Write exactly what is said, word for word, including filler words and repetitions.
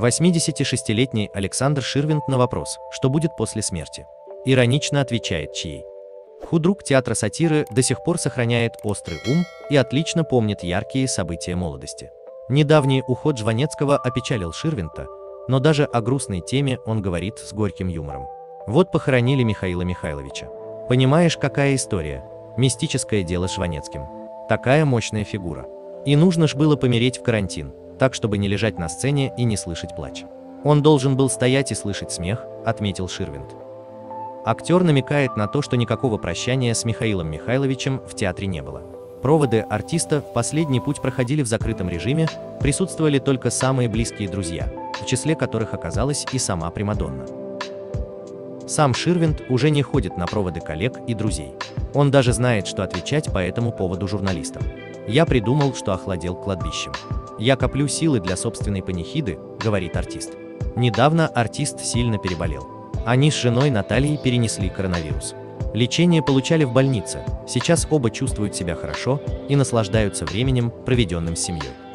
восьмидесятишестилетний Александр Ширвинд на вопрос, что будет после смерти, иронично отвечает, чьей. Худрук театра сатиры до сих пор сохраняет острый ум и отлично помнит яркие события молодости. Недавний уход Жванецкого опечалил Ширвинта, но даже о грустной теме он говорит с горьким юмором. Вот похоронили Михаила Михайловича. Понимаешь, какая история? Мистическое дело с Жванецким. Такая мощная фигура. И нужно ж было помереть в карантин, так чтобы не лежать на сцене и не слышать плач. Он должен был стоять и слышать смех, отметил Ширвинд. Актер намекает на то, что никакого прощания с Михаилом Михайловичем в театре не было. Проводы артиста в последний путь проходили в закрытом режиме, присутствовали только самые близкие друзья, в числе которых оказалась и сама Примадонна. Сам Ширвинд уже не ходит на проводы коллег и друзей. Он даже знает, что отвечать по этому поводу журналистам. «Я придумал, что охладел кладбищем. Я коплю силы для собственной панихиды», — говорит артист. Недавно артист сильно переболел. Они с женой Натальей перенесли коронавирус. Лечение получали в больнице, сейчас оба чувствуют себя хорошо и наслаждаются временем, проведенным с семьей.